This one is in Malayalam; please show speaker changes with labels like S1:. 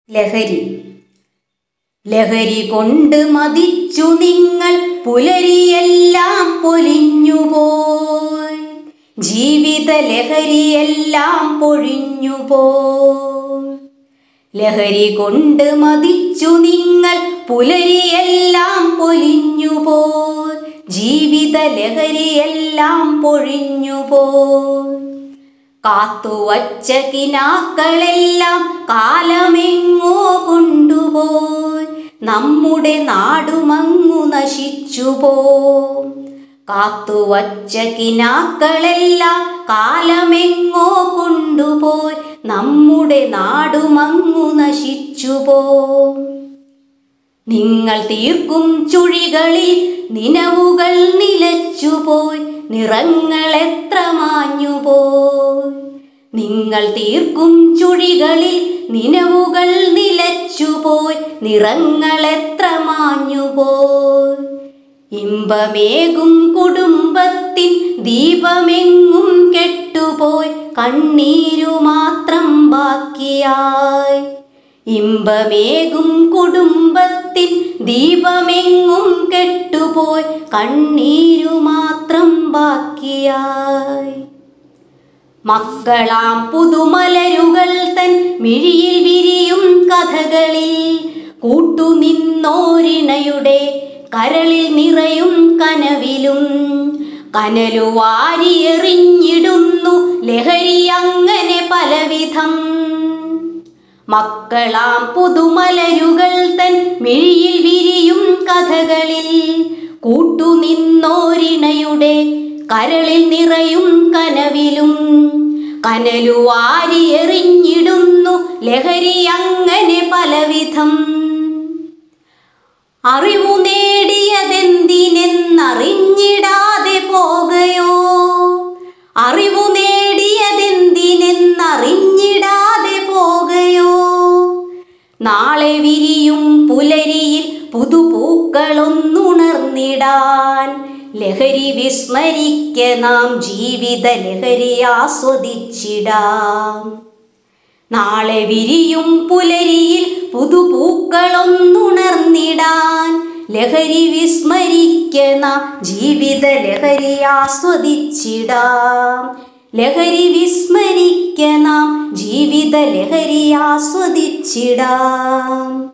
S1: ലഹരി. ലഹരി കൊണ്ട് മതിച്ചു നിങ്ങൾ, പുലരിയെല്ലാം പൊലിഞ്ഞുപോയി. ജീവിത ലഹരിയെല്ലാം പൊഴിഞ്ഞുപോയി. ലഹരി കൊണ്ട് മതിച്ചു നിങ്ങൾ, പുലരിയെല്ലാം പൊലിഞ്ഞുപോയി. ജീവിത ലഹരിയെല്ലാം പൊഴിഞ്ഞുപോയി. കാത്തുവച്ച കിനാക്കളെല്ലാം കാലമെങ്ങോ കൊണ്ടുപോയി. നമ്മുടെ നാടുമങ്ങു നശിച്ചുപോയി. കാത്തുവച്ച കിനാക്കളെല്ലാം കാലമെങ്ങോ കൊണ്ടുപോയി. നമ്മുടെ നാടുമങ്ങു നശിച്ചുപോയി. നിങ്ങൾ തീർക്കും ചുഴികളിൽ നിനവുകൾ നിലച്ചുപോയി. നിറങ്ങൾ എത്ര മാഞ്ഞുപോയി. നിങ്ങൾ തീർക്കും ചുഴികളിൽ നിനവുകൾ നിലച്ചുപോയി. നിറങ്ങൾ എത്ര മാഞ്ഞുപോയി. ഇമ്പമേകും കുടുംബത്തിൻ ദീപമെങ്ങും കെട്ടുപോയി. കണ്ണീരു മാത്രം ബാക്കിയായി. ഇമ്പമേകും കുടുംബത്തിൻ ദീപമെങ്ങും കെട്ടുപോയി. കണ്ണീരു മാത്രം ബാക്കിയായി. മക്കളാം പുതുമലരുകൾ തൻ മിഴിയിൽ വിരിയും കഥകളിൽ കൂട്ടുനിന്നോരിണയുടെ കരളിൽ നിറയും കനവിലും കനലുവാരിയെറിഞ്ഞിടുന്നു ലഹരി അങ്ങനെ പലവിധം. മക്കളാം പുതുമലരുകൾ തൻ മിഴിയിൽ വിരിയും കഥകളിൽ കൂട്ടുനിന്നോരിണയുടെ കരളിൽ നിറയും കനവിലും കനലുവാരിയെറിഞ്ഞിടുന്നു ലഹരി അങ്ങനെ പലവിധം. അറിവു നേടിയതെന്തിനെന്നറിഞ്ഞിടാതെ പോകയോ. അറിവു നേടിയതെന്തിനെന്നറിഞ്ഞിടാതെ പോകയോ. നാളെ വിരിയും പുലരിയിൽ പുതുപൂക്കളൊന്നുണർന്നിടാൻ ലഹരി വിസ്മരിക്ക നാം ജീവിത ലഹരി ആസ്വദിച്ചിടാം. നാളെ വിരിയും പുലരിയിൽ പുതുപൂക്കളൊന്നുണർന്നിടാൻ ലഹരി വിസ്മരിക്ക നാം ജീവിത ലഹരി ആസ്വദിച്ചിടാം. ലഹരി വിസ്മരിക്ക നാം ജീവിത ലഹരി ആസ്വദിച്ചിടാം.